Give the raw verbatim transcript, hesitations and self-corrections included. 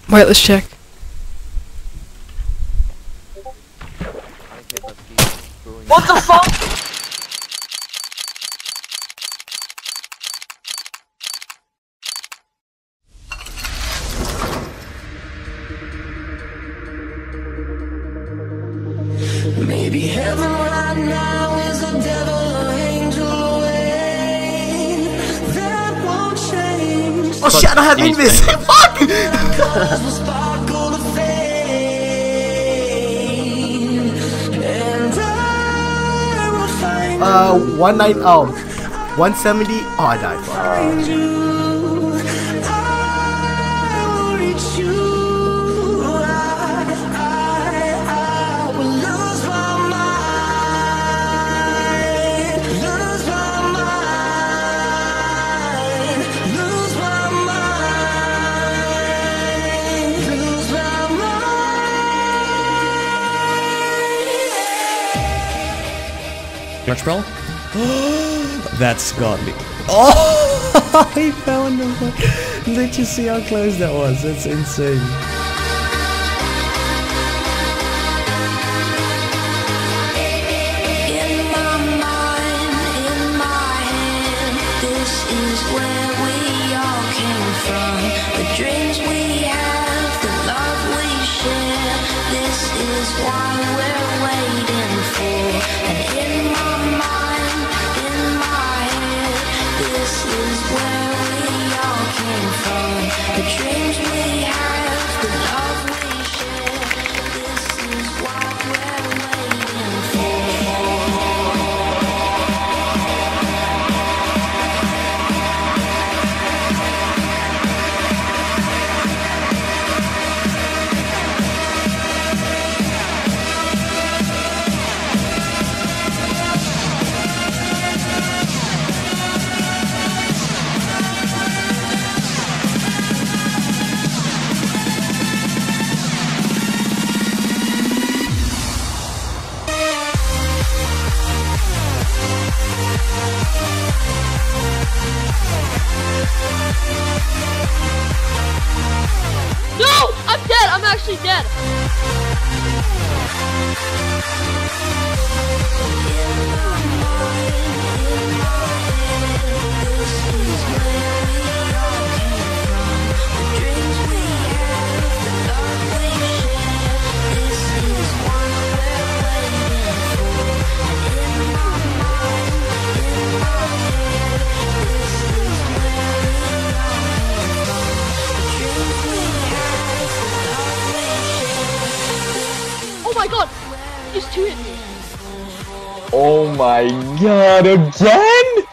Wait, let's check. What the fuck? Maybe heaven right now is a devil or angel away. That won't change. Oh shit, I don't have Invis. Fuck! uh, one nine oh, one seventy. Oh, I died. Fuck. Much bro? That's got me. Oh, he fell in the water. Did you see how close that was? That's insane. In my mind, in my head, this is where we all came from. The dreams we have, the love we share. This is why we're waiting for. And in my mind, in my head, this is where we all came from. The dreams we have, the love we share. This is why we're waiting for. No! I'm dead! I'm actually dead! Oh my god! These two hit me! Oh my god, again?